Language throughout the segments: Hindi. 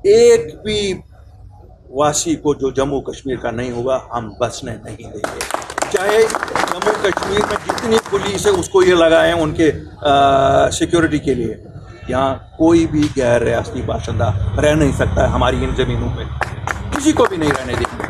एक भी वासी को जो जम्मू कश्मीर का नहीं होगा हम बसने नहीं देंगे। चाहे जम्मू कश्मीर में जितनी पुलिस है उसको ये लगाएं उनके सिक्योरिटी के लिए, यहाँ कोई भी गैर रियासती बाशिंदा रह नहीं सकता है हमारी इन ज़मीनों पे, किसी को भी नहीं रहने देंगे।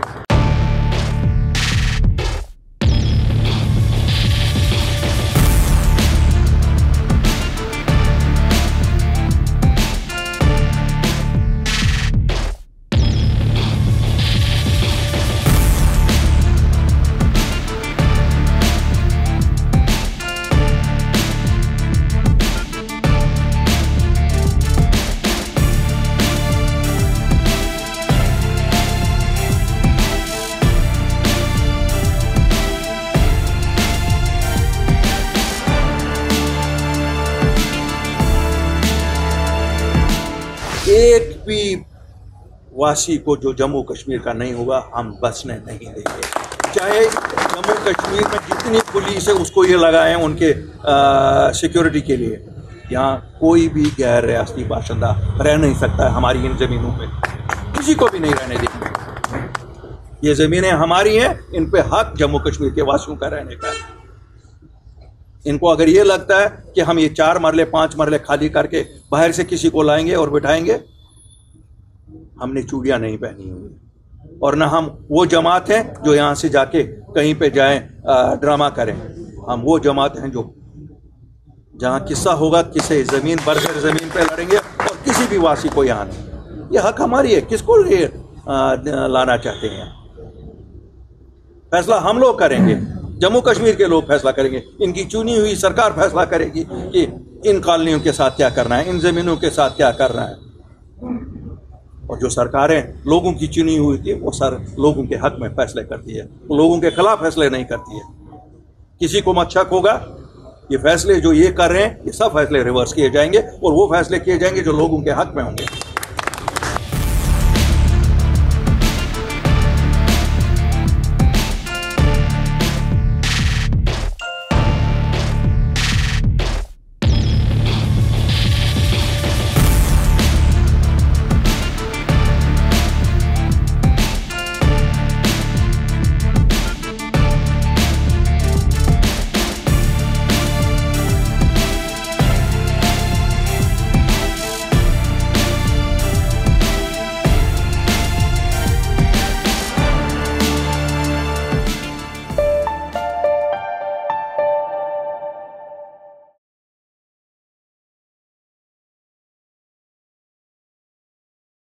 एक भी वासी को जो जम्मू कश्मीर का नहीं होगा हम बसने नहीं देंगे। चाहे जम्मू कश्मीर में जितनी पुलिस है उसको ये लगाएं उनके सिक्योरिटी के लिए, यहाँ कोई भी गैर रियासती बाशिंदा रह नहीं सकता है हमारी इन ज़मीनों पे, किसी को भी नहीं रहने देंगे। ये ज़मीनें हमारी हैं, इन पे हक जम्मू कश्मीर के वासियों का रहने का है। इनको अगर ये लगता है कि हम ये 4 मरले 5 मरले खाली करके बाहर से किसी को लाएंगे और बिठाएंगे, हमने चूड़ियां नहीं पहनी हुई और ना हम वो जमात हैं जो यहाँ से जाके कहीं पे जाएं ड्रामा करें। हम वो जमात हैं जो जहाँ किस्सा होगा किसी ज़मीन बरसर ज़मीन पे लड़ेंगे और किसी भी वासी को यहाँ नहीं। ये हक हमारी है, किसको ये लाना चाहते हैं? फैसला हम लोग करेंगे, जम्मू कश्मीर के लोग फैसला करेंगे, इनकी चुनी हुई सरकार फैसला करेगी कि इन कॉलोनियों के साथ क्या करना है, इन ज़मीनों के साथ क्या करना है। और जो सरकारें लोगों की चुनी हुई थी वो लोगों के हक में फैसले करती है, वो लोगों के खिलाफ फैसले नहीं करती है। किसी को मत शक होगा ये फैसले जो ये कर रहे हैं ये सब फैसले रिवर्स किए जाएंगे और वो फैसले किए जाएंगे जो लोगों के हक में होंगे।